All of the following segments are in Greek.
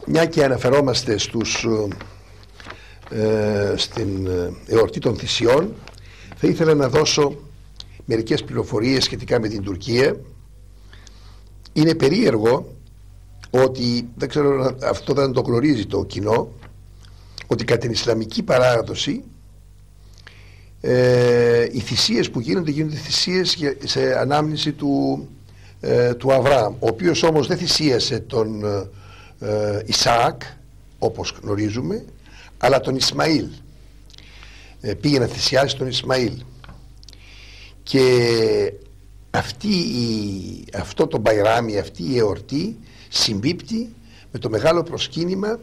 Μια και αναφερόμαστε στην εορτή των θυσιών, θα ήθελα να δώσω μερικές πληροφορίες σχετικά με την Τουρκία. Είναι περίεργο ότι, δεν ξέρω, αυτό δεν το γνωρίζει το κοινό, ότι κατά την Ισλαμική παράδοση οι θυσίες που γίνονται θυσίες σε ανάμνηση του Αβραάμ, ο οποίος όμως δεν θυσίασε τον Ισαάκ όπως γνωρίζουμε, αλλά τον Ισμαήλ. Πήγε να θυσιάσει τον Ισμαήλ. Και αυτό το μπαϊράμι, αυτή η εορτή συμπίπτει με το μεγάλο προσκύνημα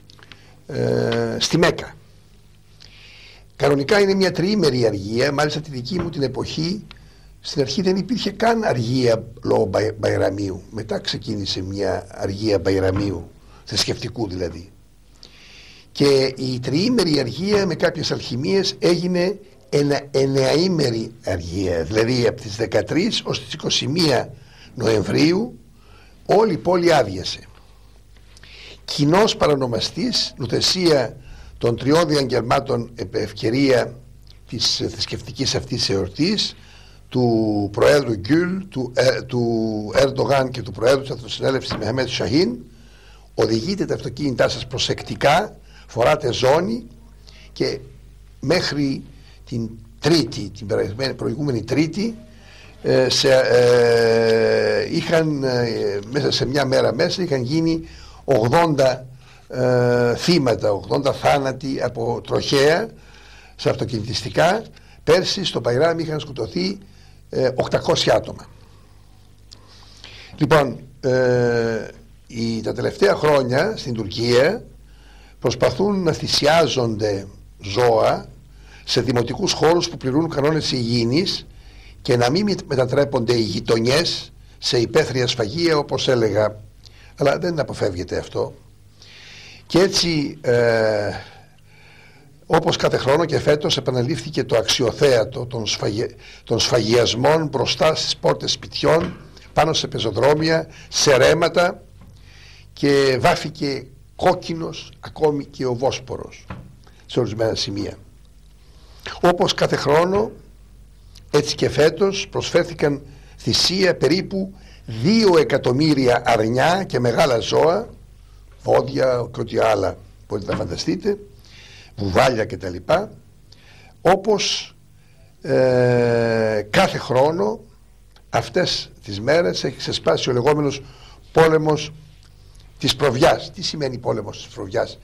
στη Μέκα. Κανονικά είναι μια τριήμερη αργία. Μάλιστα τη δική μου την εποχή στην αρχή δεν υπήρχε καν αργία λόγω μπαϊραμίου. Μετά ξεκίνησε μια αργία μπαϊραμίου, θρησκευτικού δηλαδή. Και η τριήμερη αργία με κάποιες αλχημίες έγινε εννεαήμερη αργία. Δηλαδή από τις 13 ως τις 21 Νοεμβρίου όλη η πόλη άδειασε. Κοινός παρανομαστής, νουθεσία των τριών διαγγελμάτων ευκαιρία της θρησκευτικής αυτής εορτής, του Προέδρου Γκουλ, του Ερντογάν και του Προέδρου της Αυτοσυνέλευσης Μεχμέτ Σαχίν. Οδηγείτε τα αυτοκίνητά σας προσεκτικά, φοράτε ζώνη, και μέχρι την Τρίτη, την προηγούμενη Τρίτη, μέσα σε μια μέρα είχαν γίνει 80 θύματα, 80 θάνατοι από τροχαία σε αυτοκινητιστικά. Πέρσι στο Μπαϊράμι είχαν σκοτωθεί 800 άτομα. Λοιπόν, τα τελευταία χρόνια στην Τουρκία προσπαθούν να θυσιάζονται ζώα σε δημοτικούς χώρους που πληρούν κανόνες υγιεινής και να μην μετατρέπονται οι γειτονιές σε υπαίθρια σφαγεία, όπως έλεγα. Αλλά δεν αποφεύγεται αυτό. Και έτσι όπως κάθε χρόνο και φέτος επαναλήφθηκε το αξιοθέατο των σφαγιασμών μπροστά στις πόρτες σπιτιών, πάνω σε πεζοδρόμια, σε ρέματα, και βάφηκε κόκκινος ακόμη και ο Βόσπορος σε ορισμένα σημεία. Όπως κάθε χρόνο, έτσι και φέτος προσφέρθηκαν θυσία περίπου 2 εκατομμύρια αρνιά και μεγάλα ζώα, βόδια και ό,τι άλλα μπορείτε να φανταστείτε, βουβάλια κτλ. Όπως κάθε χρόνο αυτές τις μέρες έχει ξεσπάσει ο λεγόμενος πόλεμος της προβιάς. Τι σημαίνει πόλεμος της προβιάς?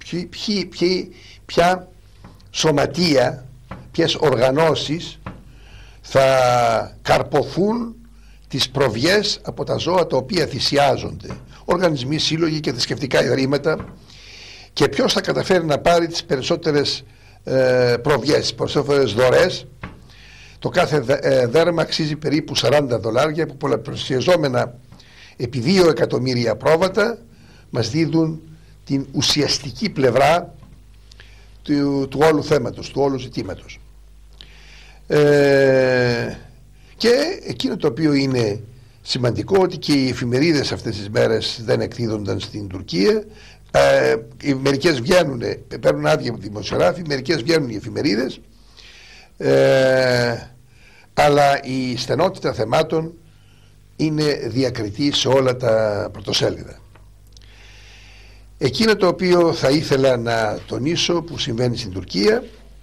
Ποια σωματεία, ποιες οργανώσεις θα καρποθούν τις προβιές από τα ζώα τα οποία θυσιάζονται? Οργανισμοί, σύλλογοι και θρησκευτικά ιδρύματα. Και ποιος θα καταφέρει να πάρει τις περισσότερες προβιές, τις περισσότερες δωρές? Το κάθε δέρμα αξίζει περίπου $40, που πολλαπλασιαζόμενα επί 2 εκατομμύρια πρόβατα μας δίδουν την ουσιαστική πλευρά του όλου θέματος, του όλου ζητήματος. Και εκείνο το οποίο είναι σημαντικό, ότι και οι εφημερίδες αυτές τις μέρες δεν εκδίδονταν στην Τουρκία. Μερικές βγαίνουν, παίρνουν άδεια από δημοσιογράφοι, μερικές βγαίνουν οι εφημερίδες, αλλά η στενότητα θεμάτων είναι διακριτή σε όλα τα πρωτοσέλιδα. Εκείνο το οποίο θα ήθελα να τονίσω που συμβαίνει στην Τουρκία,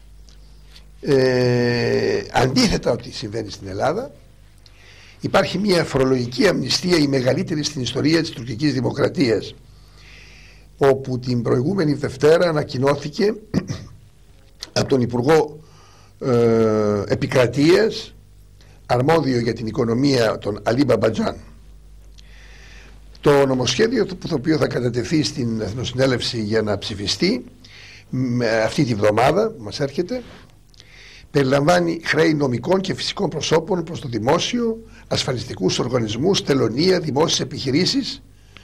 αντίθετα ότι συμβαίνει στην Ελλάδα, υπάρχει μια φορολογική αμνηστία, η μεγαλύτερη στην ιστορία της τουρκικής δημοκρατίας, όπου την προηγούμενη Δευτέρα ανακοινώθηκε από τον Υπουργό Επικρατείας αρμόδιο για την οικονομία, τον Αλή Μπαμπατζάν. Το νομοσχέδιο το οποίο θα κατατεθεί στην Εθνοσυνέλευση για να ψηφιστεί αυτή τη βδομάδα που μας έρχεται, περιλαμβάνει χρέη νομικών και φυσικών προσώπων προς το δημόσιο, ασφαλιστικούς οργανισμούς, τελωνεία, δημόσιες επιχειρήσεις,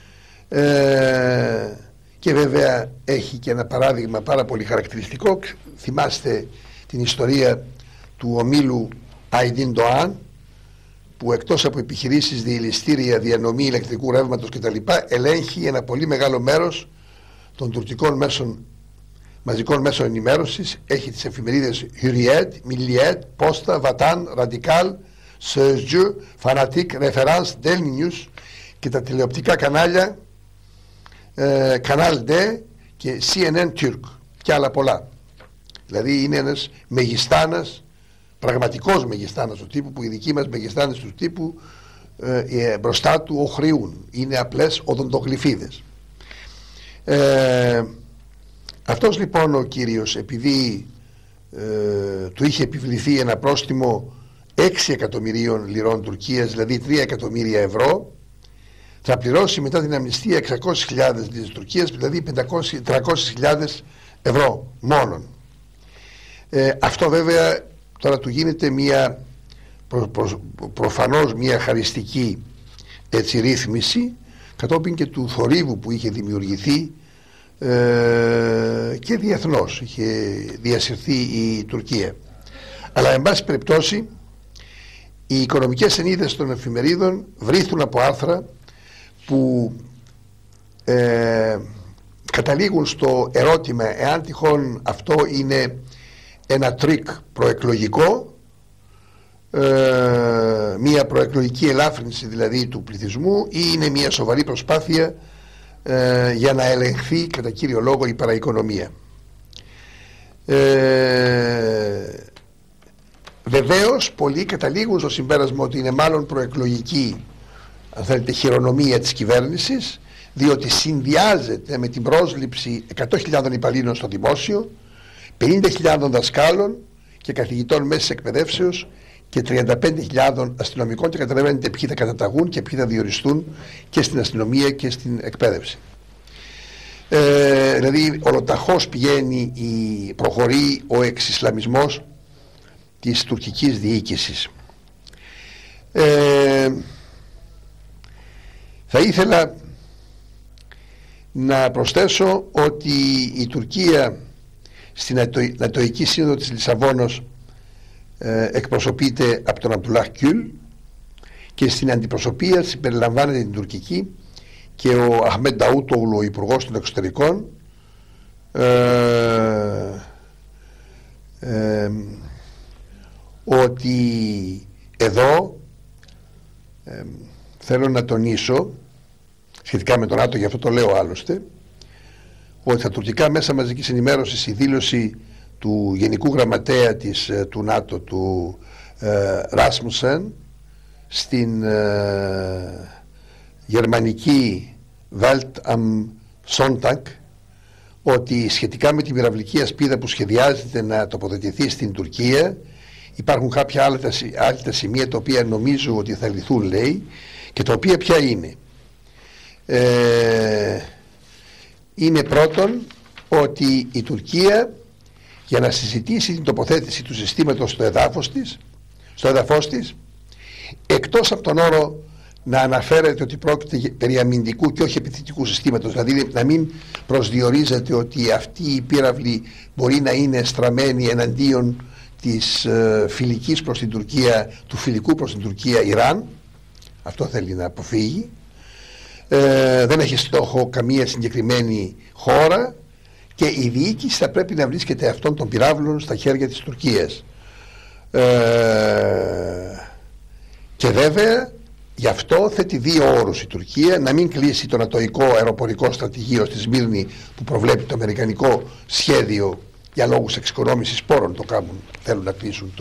και βέβαια έχει και ένα παράδειγμα πάρα πολύ χαρακτηριστικό. Θυμάστε την ιστορία του ομίλου Αϊντίν Ντοάν, που εκτός από επιχειρήσεις, διελιστήρια, διανομή ηλεκτρικού ρεύματος κτλ. Ελέγχει ένα πολύ μεγάλο μέρος των τουρκικών μαζικών μέσων ενημέρωσης, έχει τις εφημερίδες Hürriyet, Milliyet, Posta, Vatan, Radikal, Sözcü, Fanatik, Referans, Daily News και τα τηλεοπτικά κανάλια Kanal D και CNN Turk και άλλα πολλά. Δηλαδή είναι ένας μεγιστάνας, πραγματικός μεγιστάνας του τύπου, που οι δικοί μας μεγιστάνες του τύπου μπροστά του οχρεούν. Είναι απλές οδοντογλυφίδες. Αυτός λοιπόν ο κύριος, επειδή του είχε επιβληθεί ένα πρόστιμο 6 εκατομμυρίων λιρών Τουρκίας, δηλαδή 3 εκατομμύρια ευρώ, θα πληρώσει μετά την αμνηστία 600.000 της Τουρκίας, δηλαδή 300.000 ευρώ μόνον. Αυτό βέβαια τώρα του γίνεται μια προφανώς μια χαριστική έτσι ρύθμιση, κατόπιν και του θορύβου που είχε δημιουργηθεί και διεθνώς είχε διασυρθεί η Τουρκία. Αλλά εν πάση περιπτώσει οι οικονομικές σελίδες των εφημερίδων βρήθουν από άρθρα που καταλήγουν στο ερώτημα εάν τυχόν αυτό είναι ένα τρίκ προεκλογικό, μια προεκλογική ελάφρυνση δηλαδή του πληθυσμού, ή είναι μια σοβαρή προσπάθεια για να ελεγχθεί κατά κύριο λόγο η παραοικονομία. Βεβαίως πολλοί καταλήγουν στο συμπέρασμα ότι είναι μάλλον προεκλογική, αν θέλετε, χειρονομία της κυβέρνησης, διότι συνδυάζεται με την πρόσληψη 100.000 υπαλλήλων στο δημόσιο, 50.000 δασκάλων και καθηγητών μέσης εκπαιδεύσεως και 35.000 αστυνομικών, και καταλαβαίνετε ποιοι θα καταταγούν και ποιοι θα διοριστούν και στην αστυνομία και στην εκπαίδευση. Δηλαδή ολοταχώς προχωρεί ο εξισλαμισμός της τουρκικής διοίκησης. Θα ήθελα να προσθέσω ότι η Τουρκία στην Νατοϊκή Σύνοδο της Λισαβόνος εκπροσωπείται από τον Αμπτουλάχ Γκül, και στην αντιπροσωπεία συμπεριλαμβάνεται την τουρκική και ο Αχμέντ Νταούτογλου, ο Υπουργός των Εξωτερικών, ότι εδώ θέλω να τονίσω σχετικά με τον ΝΑΤΟ, γι' αυτό το λέω άλλωστε, ότι στα τουρκικά μέσα μαζικής ενημέρωσης η δήλωση του Γενικού Γραμματέα του ΝΑΤΟ, του Ράσμουσεν, στην γερμανική Welt am Sonntag, ότι σχετικά με την πυραυλική ασπίδα που σχεδιάζεται να τοποθετηθεί στην Τουρκία υπάρχουν κάποια άλλα σημεία τα οποία νομίζω ότι θα λυθούν, λέει, και τα οποία ποια είναι. Είναι πρώτον ότι η Τουρκία, για να συζητήσει την τοποθέτηση του συστήματος στο έδαφος της, εκτός από τον όρο να αναφέρεται ότι πρόκειται περί αμυντικού και όχι επιθετικού συστήματος, δηλαδή να μην προσδιορίζεται ότι αυτή η πύραυλη μπορεί να είναι στραμμένη εναντίον της φιλικής προς την Τουρκία, του φιλικού προς την Τουρκία Ιράν, αυτό θέλει να αποφύγει. Δεν έχει στόχο καμία συγκεκριμένη χώρα και η διοίκηση θα πρέπει να βρίσκεται αυτών των πυράβλων στα χέρια της Τουρκίας. Και βέβαια γι' αυτό θέτει δύο όρους η Τουρκία: να μην κλείσει το νατοϊκό αεροπορικό στρατηγείο στη Σμύρνη που προβλέπει το αμερικανικό σχέδιο για λόγους εξοικονόμησης πόρων, το κάνουν, θέλουν να κλείσουν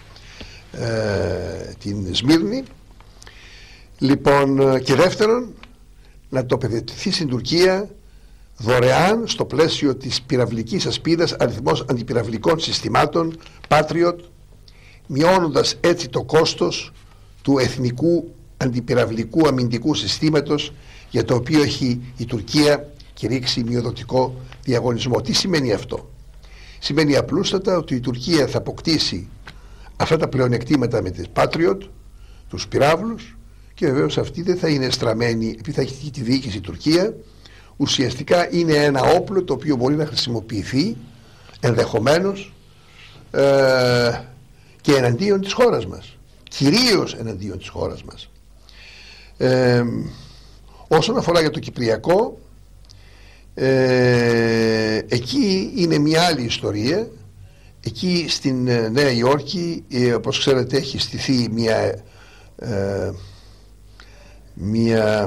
την Σμύρνη. Λοιπόν, και δεύτερον, να τοποθετηθεί στην Τουρκία δωρεάν στο πλαίσιο της πυραυλικής ασπίδας αριθμός αντιπυραυλικών συστημάτων Patriot, μειώνοντας έτσι το κόστος του εθνικού αντιπυραυλικού αμυντικού συστήματος, για το οποίο έχει η Τουρκία κηρύξει μειοδοτικό διαγωνισμό. Τι σημαίνει αυτό? Σημαίνει απλούστατα ότι η Τουρκία θα αποκτήσει αυτά τα πλεονεκτήματα με τις Patriot, τους πυράβλους, και βεβαίως αυτή δεν θα είναι στραμμένη, επειδή θα έχει τη διοίκηση η Τουρκία, ουσιαστικά είναι ένα όπλο το οποίο μπορεί να χρησιμοποιηθεί ενδεχομένως και εναντίον της χώρας μας, κυρίως εναντίον της χώρας μας. Όσον αφορά για το Κυπριακό, Εκεί είναι μια άλλη ιστορία. Εκεί στην Νέα Υόρκη, όπως ξέρετε, έχει στηθεί μια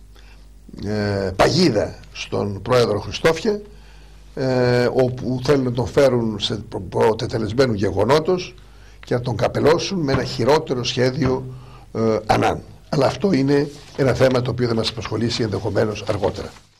παγίδα στον πρόεδρο Χριστόφια, όπου θέλουν να τον φέρουν σε προτετελεσμένου γεγονότος και να τον καπελώσουν με ένα χειρότερο σχέδιο Ανάν. Αλλά αυτό είναι ένα θέμα το οποίο θα μας απασχολήσει ενδεχομένως αργότερα.